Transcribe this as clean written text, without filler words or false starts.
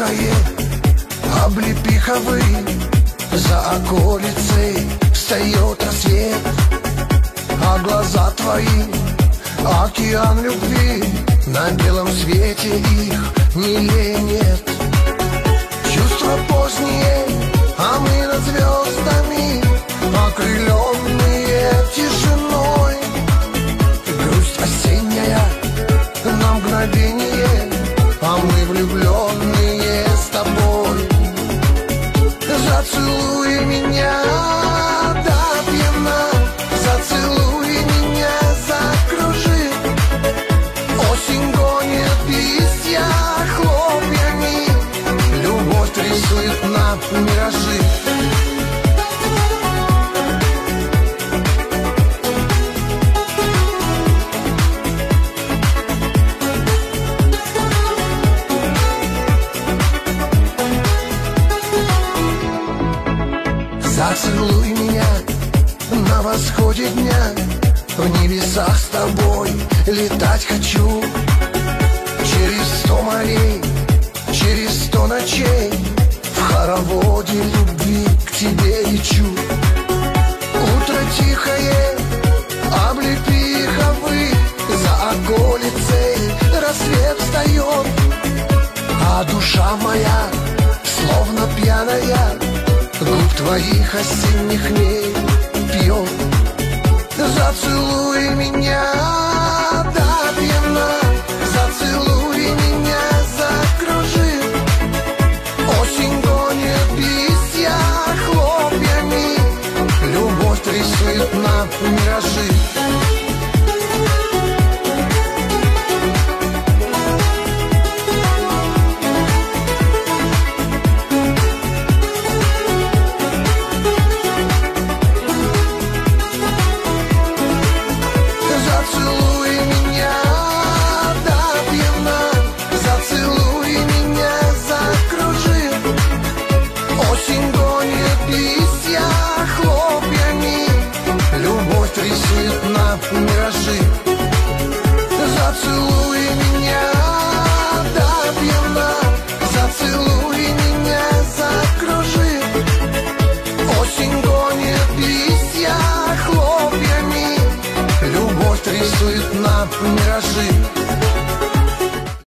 тихое, облепиховый, за околицей встает рассвет, а глаза твои — океан любви, на белом свете их милее нет. Чувства поздние, а мы над звездами, окрыленные тишиной. Грусть осенняя на мгновение, а мы влюбленные с тобой. Зацелуй меня до пьяна, зацелуй меня, закружи. Осень гонит листья хлопьями, любовь рисует на миражи. Зацелуй меня на восходе дня, в небесах с тобой летать хочу. Через 100 морей, через 100 ночей, в хороводе любви к тебе лечу. Утро тихое, облепиховый, за околицей рассвет встает, а душа моя, словно пьяная, губ твоих осенних дней пьет. Зацелуй меня до пьяна, зацелуй меня, закружи. Осень гонит листья хлопьями, любовь рисует на миражи. Рисует на миражи. Зацелуй меня до пьяна, зацелуй меня, закружи. Осень гонит листья хлопьями, любовь рисует на миражи.